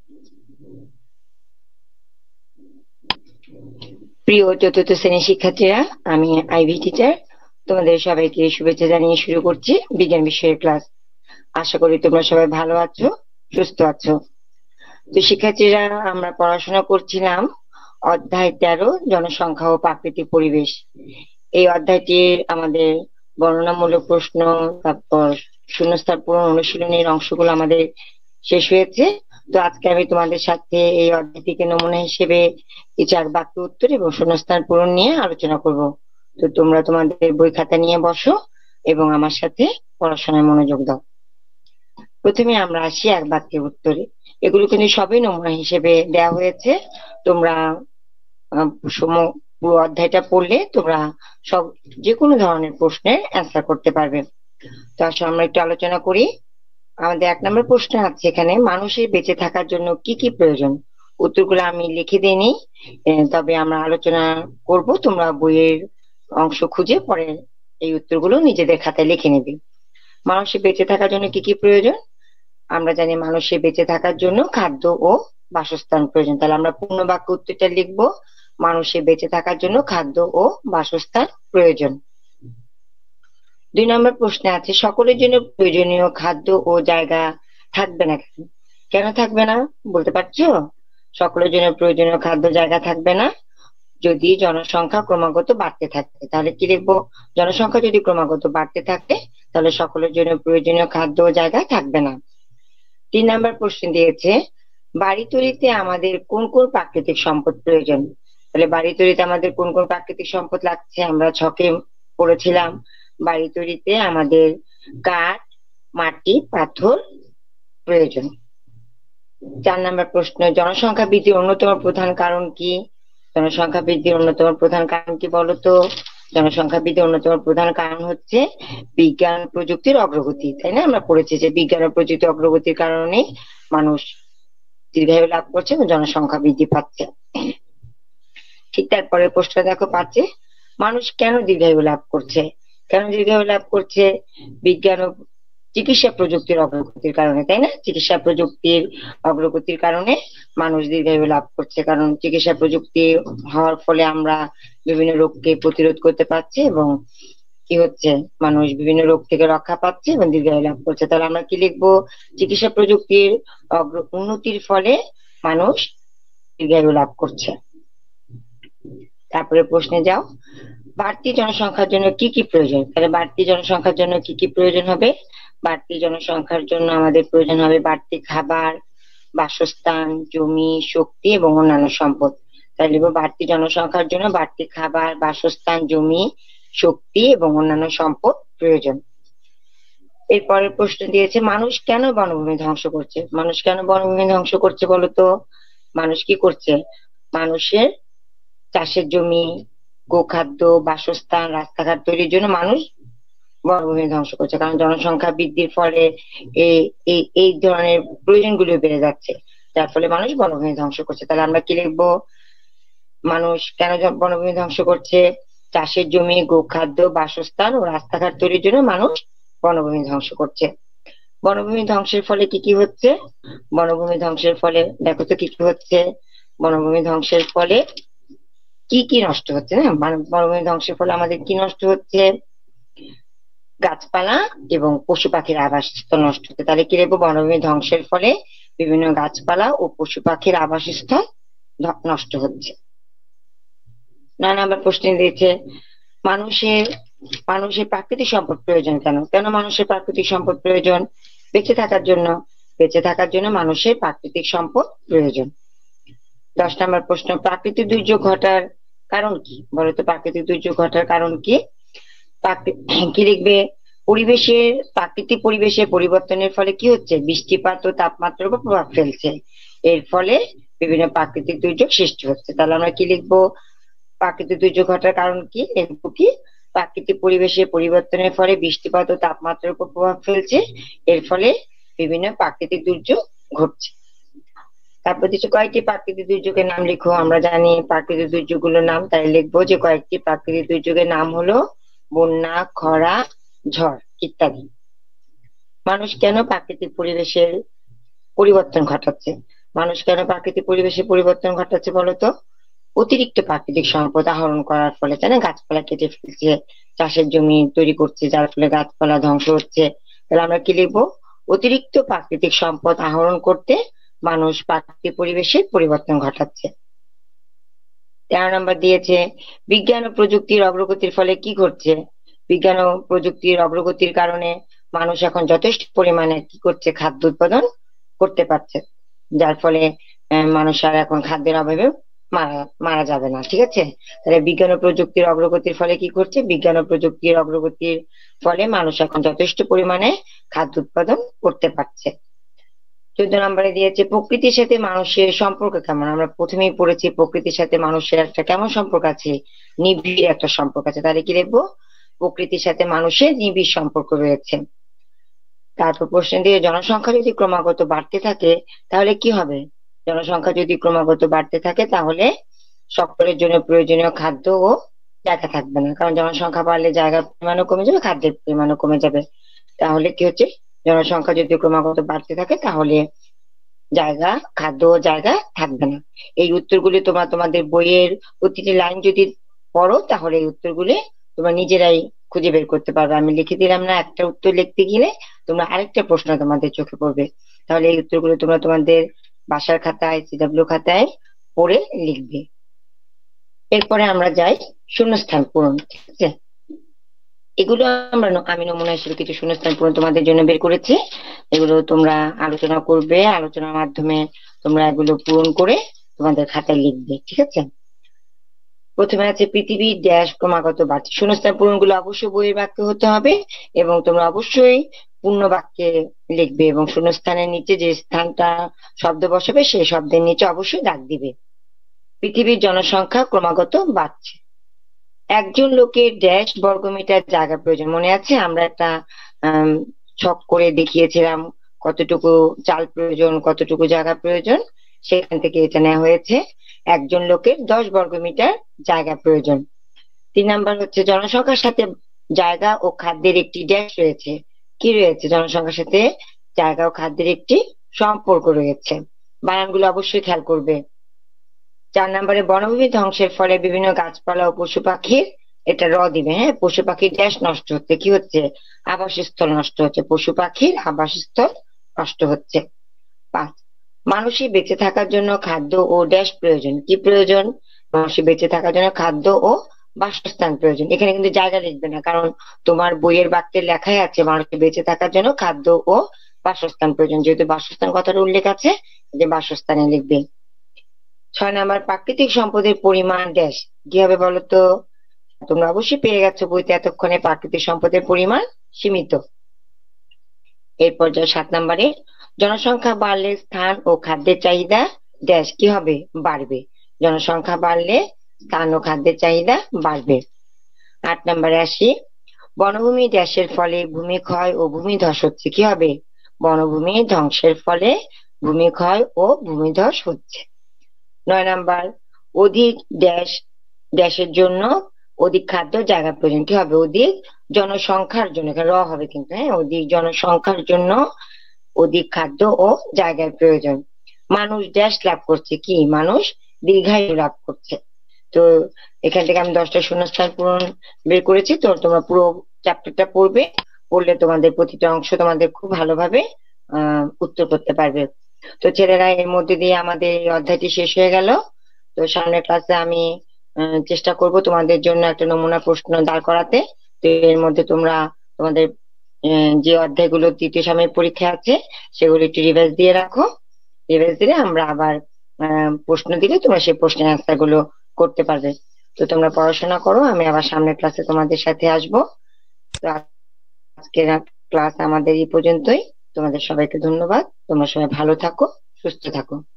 প্রিয় চতুর্থ শ্রেণীর শিক্ষার্থীরা, আমি আইভি টিচার। তোমাদের সবাইকে শুভেচ্ছা জানিয়ে শুরু করছি বিজ্ঞান বিষয়ের ক্লাস। আশা করি তোমরা সবাই ভালো আছো, সুস্থ আছো। তো শিক্ষার্থীরা, আমরা পড়াশোনা করছিলাম অধ্যায় 13, জনসংখ্যা ও প্রাকৃতিক পরিবেশ। এই অধ্যায়টির আমাদের বর্ণনামূলক প্রশ্ন, তারপর শূন্যস্থান পূরণ অনুশীলনের অংশগুলো আমাদের শেষ হয়েছে। তো আজকে আমি তোমাদের সাথে এই অধ্যায়টিকে নমুনা হিসেবে কিছু এক বাক্য উত্তর এবং শূন্যস্থান পূরণ নিয়ে আলোচনা করব। তো তোমরা তোমাদের বই খাতা নিয়ে বসো এবং আমার সাথে পড়াশোনায় মনোযোগ দাও। প্রথমে আমরা আসি এক বাক্যের উত্তরে। এগুলো কিন্তু সবই নমুনা হিসেবে দেওয়া হয়েছে। তোমরা পুরো অধ্যায়টা পড়লে তোমরা সব যে কোনো ধরনের প্রশ্নের অ্যান্সার করতে পারবে। তো আসলে আমরা একটু আলোচনা করি। আমাদের 1 নম্বর প্রশ্ন আছে এখানে, মানুষের বেঁচে থাকার জন্য কি কি প্রয়োজন? উত্তরগুলো আমি লিখে দিইনি, তবে আমরা আলোচনা করব। তোমরা বইয়ের অংশ খুঁজে পরে এই উত্তরগুলো নিজেদের খাতায় লিখে নেবে। মানুষের বেঁচে থাকার জন্য কি কি প্রয়োজন? আমরা জানি মানুষের বেঁচে থাকার জন্য খাদ্য ও বাসস্থান প্রয়োজন। তাহলে আমরা পূর্ণ বাক্য উত্তরটা লিখবো, মানুষের বেঁচে থাকার জন্য খাদ্য ও বাসস্থান প্রয়োজন। 2 নম্বর প্রশ্নে আছে, সকলের জন্য প্রয়োজনীয় খাদ্য ও জায়গা থাকবে না কেন? কেন থাকবে না বলতে পারছো? সকলের জন্য প্রয়োজনীয় খাদ্য জায়গা থাকবে না যদি জনসংখ্যা ক্রমাগত বাড়তে থাকে। তাহলে কি লিখবো? জনসংখ্যা যদি ক্রমাগত বাড়তে থাকে তাহলে সকলের জন্য প্রয়োজনীয় খাদ্য ও জায়গা থাকবে না। 3 নম্বর প্রশ্ন দিয়েছে, বাড়ি তৈরিতে আমাদের কোন কোন প্রাকৃতিক সম্পদ প্রয়োজন? তাহলে বাড়ি তৈরিতে আমাদের কোন কোন প্রাকৃতিক সম্পদ লাগছে? আমরা ছকে পড়েছিলাম, বাড়ি তৈরিতে আমাদের কাঠ, মাটি, পাথর প্রয়োজন। 4 নম্বর প্রশ্ন, জনসংখ্যা বৃদ্ধির অন্যতম প্রধান কারণ কি? জনসংখ্যা বৃদ্ধির অন্যতম প্রধান কারণ কি বলতো? জনসংখ্যা বৃদ্ধির অন্যতম প্রধান কারণ হচ্ছে বিজ্ঞান প্রযুক্তির অগ্রগতি। তাই না? আমরা পড়েছি যে বিজ্ঞান ও প্রযুক্তির অগ্রগতির কারণে মানুষ দীর্ঘায়ু লাভ করছে এবং জনসংখ্যা বৃদ্ধি পাচ্ছে। ঠিক তারপরে প্রশ্ন দেখো 5-এ, মানুষ কেন দীর্ঘায়ু লাভ করছে? কেন দীর্ঘায়ু লাভ করছে? বিজ্ঞান ও চিকিৎসা প্রযুক্তির অগ্রগতির কারণে, তাই না? চিকিৎসা প্রযুক্তির অগ্রগতির কারণে মানুষ দীর্ঘায়ু লাভ করছে, কারণ চিকিৎসা প্রযুক্তি হওয়ার ফলে আমরা বিভিন্ন রোগকে প্রতিরোধ করতে পারছি এবং কি হচ্ছে, মানুষ বিভিন্ন রোগ থেকে রক্ষা পাচ্ছে এবং দীর্ঘায়ু লাভ করছে। তাহলে আমরা কি লিখবো? চিকিৎসা প্রযুক্তির উন্নতির ফলে মানুষ দীর্ঘায়ু লাভ করছে। তারপরে প্রশ্নে যাও, বাড়তি জনসংখ্যার জন্য কি কি প্রয়োজন? তাহলে বাড়তি জনসংখ্যার জন্য কি কি প্রয়োজন হবে? বাড়তি জনসংখ্যার জন্য আমাদের প্রয়োজন হবে বাড়তি খাবার, বাসস্থান, জমি, শক্তি এবং অন্যান্য সম্পদ। তাহলে বাড়তি জনসংখ্যার জন্য বাড়তি খাবার, বাসস্থান, জমি, শক্তি এবং অন্যান্য সম্পদ প্রয়োজন। এরপরের প্রশ্ন দিয়েছে, মানুষ কেন বনভূমি ধ্বংস করছে? মানুষ কেন বনভূমি ধ্বংস করছে বলতো? মানুষ কি করছে? মানুষের চাষের জমি, গোখাদ্য, বাসস্থান, রাস্তাঘাট তৈরির জন্য মানুষ বনভূমি ধ্বংস করছে, কারণ জনসংখ্যা বৃদ্ধির ফলে এই এই এই ধরনের প্রয়োজনগুলো বেড়ে যাচ্ছে, যার ফলে মানুষ বনভূমি ধ্বংস করছে। তাহলে আমরা কি লিখবো? মানুষ কেন বনভূমি ধ্বংস করছে? চাষের জমি, গোখাদ্য, বাসস্থান ও রাস্তাঘাট তৈরির জন্য মানুষ বনভূমি ধ্বংস করছে। বনভূমি ধ্বংসের ফলে কি কি হচ্ছে? বনভূমি ধ্বংসের ফলে দেখো তো কি কি হচ্ছে। বনভূমি ধ্বংসের ফলে কি কি নষ্ট হচ্ছে? না, বনভূমি ধ্বংসের ফলে আমাদের কি নষ্ট হচ্ছে? গাছপালা এবং পশু পাখির আবাসস্থল নষ্ট হচ্ছে। তাহলে কি লিখবো? বনভূমি ধ্বংসের ফলে বিভিন্ন গাছপালা ও পশু পাখির আবাসস্থল নষ্ট হচ্ছে। 9 নম্বর প্রশ্ন দিয়েছে, মানুষের মানুষের প্রাকৃতিক সম্পদ প্রয়োজন কেন? কেন মানুষের প্রাকৃতিক সম্পদ প্রয়োজন? বেঁচে থাকার জন্য। বেঁচে থাকার জন্য মানুষের প্রাকৃতিক সম্পদ প্রয়োজন। 10 নম্বর প্রশ্ন, প্রাকৃতিক দুর্যোগ ঘটার কারণ কি বলতো? প্রাকৃতিক দুর্যোগ ঘটার কারণ কি? কি লিখবে? প্রাকৃতিক পরিবেশের পরিবর্তনের ফলে কি হচ্ছে? বৃষ্টিপাত ও তাপমাত্রার উপর প্রভাব ফেলছে। এর ফলে বিভিন্ন প্রাকৃতিক দুর্যোগ সৃষ্টি হচ্ছে। তাহলে আমরা কি লিখবো? প্রাকৃতিক দুর্যোগ ঘটার কারণ কি লিখবো? কি প্রাকৃতিক পরিবেশের পরিবর্তনের ফলে বৃষ্টিপাত ও তাপমাত্রার উপর প্রভাব ফেলছে, এর ফলে বিভিন্ন প্রাকৃতিক দুর্যোগ ঘটছে। তারপর দিচ্ছে, কয়েকটি প্রাকৃতিক দুর্যোগের নাম লিখো। আমরা জানি প্রাকৃতিক দুর্যোগগুলোর নাম, তাই লিখবো যে কয়েকটি প্রাকৃতিক দুর্যোগের নাম হলো বন্যা, খরা, ঝড় ইত্যাদি। মানুষ কেন প্রাকৃতিক পরিবেশের পরিবর্তন ঘটাচ্ছে? মানুষ কেন প্রাকৃতিক পরিবেশে পরিবর্তন ঘটাচ্ছে বলতো? অতিরিক্ত প্রাকৃতিক সম্পদ আহরণ করার ফলে, তাই না? গাছপালা কেটে ফেলছে, চাষের জমি তৈরি করছে, যার ফলে গাছপালা ধ্বংস হচ্ছে। তাহলে আমরা কি লিখবো? অতিরিক্ত প্রাকৃতিক সম্পদ আহরণ করতে মানুষ প্রাকৃতিক পরিবেশের পরিবর্তন ঘটাচ্ছে। 13 নম্বর দিয়েছে, বিজ্ঞান ও প্রযুক্তির অগ্রগতির ফলে কি ঘটছে? বিজ্ঞান ও প্রযুক্তির অগ্রগতির কারণে মানুষ এখন যথেষ্ট পরিমাণে কি করছে? খাদ্য উৎপাদন করতে পারছে, যার ফলে মানুষ আর এখন খাদ্যের অভাবে মারা মারা যাবে না। ঠিক আছে? তাহলে বিজ্ঞান ও প্রযুক্তির অগ্রগতির ফলে কি করছে? বিজ্ঞান ও প্রযুক্তির অগ্রগতির ফলে মানুষ এখন যথেষ্ট পরিমাণে খাদ্য উৎপাদন করতে পারছে। 14 নম্বরে দিয়েছে, প্রকৃতির সাথে মানুষের সম্পর্ক কেমন? আমরা প্রথমেই পড়েছি প্রকৃতির সাথে মানুষের একটা কেমন সম্পর্ক আছে? নিবিড় একটা সম্পর্ক আছে। তাহলে কি লিখবো? প্রকৃতির সাথে মানুষের নিবিড় সম্পর্ক রয়েছে। তারপর প্রশ্ন দিয়ে, জনসংখ্যা যদি ক্রমাগত বাড়তে থাকে তাহলে কি হবে? জনসংখ্যা যদি ক্রমাগত বাড়তে থাকে তাহলে সকলের জন্য প্রয়োজনীয় খাদ্য ও জায়গা থাকবে না, কারণ জনসংখ্যা বাড়লে জায়গার পরিমাণও কমে যাবে, খাদ্যের পরিমাণও কমে যাবে। তাহলে কি হচ্ছে? জনসংখ্যা যদি ক্রমাগত বাড়তে থাকে তাহলে জায়গা, খাদ্য ও জায়গা থাকবে না। এই উত্তরগুলি তোমরা তোমাদের বইয়ের প্রতিটি লাইন যদি পড়ো তাহলে এই উত্তরগুলি তোমরা নিজেরাই খুঁজে বের করতে পারবে। আমি লিখে দিলাম না, একটা উত্তর লিখতে গেলে তোমরা আরেকটা প্রশ্ন তোমাদের চোখে পড়বে। তাহলে এই উত্তরগুলো তোমরা তোমাদের বাসার খাতায়, সিডব্লিউ খাতায় পড়ে লিখবে। এরপরে আমরা যাই শূন্যস্থান পূরণ। ঠিক আছে? এগুলো আমি নমুনা হিসেবে কিছু শূন্যস্থান পূরণ তোমাদের জন্য বের করেছি। এগুলো তোমরা আলোচনা করবে, আলোচনার মাধ্যমে তোমরা এগুলো পূরণ করে তোমাদের খাতায় লিখবে। ঠিক আছে? প্রথমে আছে, পৃথিবীর ড্যাশ ক্রমাগত বাড়ছে। শূন্যস্থান পূরণ গুলো অবশ্যই বইয়ের বাক্যে হতে হবে এবং তোমরা অবশ্যই পূর্ণ বাক্যে লিখবে, এবং শূন্যস্থানের নিচে যে স্থানটা শব্দ বসাবে সেই শব্দের নিচে অবশ্যই দাগ দিবে। পৃথিবীর জনসংখ্যা ক্রমাগত বাড়ছে। একজন লোকের ড্যাশ বর্গমিটার জায়গা প্রয়োজন। মনে আছে আমরা একটা ছক করে দেখিয়েছিলাম কতটুকু চাল প্রয়োজন, কতটুকু জায়গা প্রয়োজন, সেখান থেকে এটা নেওয়া হয়েছে। একজন লোকের 10 বর্গমিটার জায়গা প্রয়োজন। 3 নাম্বার হচ্ছে, জনসংখ্যার সাথে জায়গা ও খাদ্যের একটি ড্যাশ রয়েছে। কি রয়েছে? জনসংখ্যার সাথে জায়গা ও খাদ্যের একটি সম্পর্ক রয়েছে। বানানগুলো অবশ্যই খেয়াল করবে। 4 নম্বরে, বনভূমি ধ্বংসের ফলে বিভিন্ন গাছপালা ও পশু পাখির, এটা দিবে, হ্যাঁ, পশু পাখির ড্যাশ নষ্ট হচ্ছে। কি হচ্ছে? আবাসস্থল নষ্ট হচ্ছে। পশু পাখির আবাসস্থল নষ্ট হচ্ছে। 5, মানুষের বেঁচে থাকার জন্য খাদ্য ও ড্যাশ প্রয়োজন। কি প্রয়োজন? মানুষের বেঁচে থাকার জন্য খাদ্য ও বাসস্থান প্রয়োজন। এখানে কিন্তু জায়গা লিখবে না, কারণ তোমার বইয়ের বাক্যে লেখাই আছে মানুষের বেঁচে থাকার জন্য খাদ্য ও বাসস্থান প্রয়োজন। যেহেতু বাসস্থান কথাটা উল্লেখ আছে, যে বাসস্থানে লিখবে। 6 নাম্বার, প্রাকৃতিক সম্পদের পরিমাণ ড্যাশ। কি হবে বলতো? তোমরা অবশ্যই পেয়ে গেছো বইতে এতক্ষণে, প্রাকৃতিক সম্পদের পরিমাণ সীমিত। এরপর যা 7 নম্বরে, জনসংখ্যা বাড়লে স্থান ও খাদ্যের চাহিদা ড্যাশ কি হবে? বাড়বে। জনসংখ্যা বাড়লে স্থান ও খাদ্যের চাহিদা বাড়বে। 8 নম্বরে আসি, বনভূমি ড্যাশের ফলে ভূমিক্ষয় ও ভূমিধস হচ্ছে। কি হবে? বনভূমি ধ্বংসের ফলে ভূমিক্ষয় ও ভূমিধস হচ্ছে। 9 নাম্বার, অধিক ড্যাশ ড্যাশের জন্য অধিক খাদ্য জায়গা প্রয়োজন। কি হবে? অধিক জনসংখ্যার জন্য, এখানে হবে কিন্তু, হ্যাঁ, অধিক জনসংখ্যার জন্য অধিক খাদ্য ও জায়গার প্রয়োজন। মানুষ ড্যাশ লাভ করছে। কি? মানুষ দীর্ঘায়ু লাভ করছে। তো এখান থেকে আমি 10টা শূন্যস্থান পূরণ বের করেছি। তো তোমরা পুরো চ্যাপ্টারটা পড়বে, পড়লে তোমাদের প্রতিটা অংশ তোমাদের খুব ভালোভাবে উত্তর করতে পারবে। তো ছেলেরা, এর মধ্যে দিয়ে আমাদের এই অধ্যায়টি শেষ হয়ে গেল। তো সামনের ক্লাসে আমি চেষ্টা করব তোমাদের জন্য একটা নমুনা প্রশ্ন দাঁড় করাতে। তো এর মধ্যে তোমরা তোমাদের যে অধ্যায়গুলো তৃতীয় সাময়িক পরীক্ষা আছে সেগুলো একটু রিভাইজ দিয়ে রাখো। রিভাইজ দিলে আমরা আবার প্রশ্ন দিলে তোমরা সেই প্রশ্নের অ্যান্সার গুলো করতে পারবে। তো তোমরা পড়াশোনা করো, আমি আবার সামনের ক্লাসে তোমাদের সাথে আসবো। তো আজকের ক্লাস আমাদের এই পর্যন্তই। তোমাদের সবাইকে ধন্যবাদ। তোমরা সবাই ভালো থাকো, সুস্থ থাকো।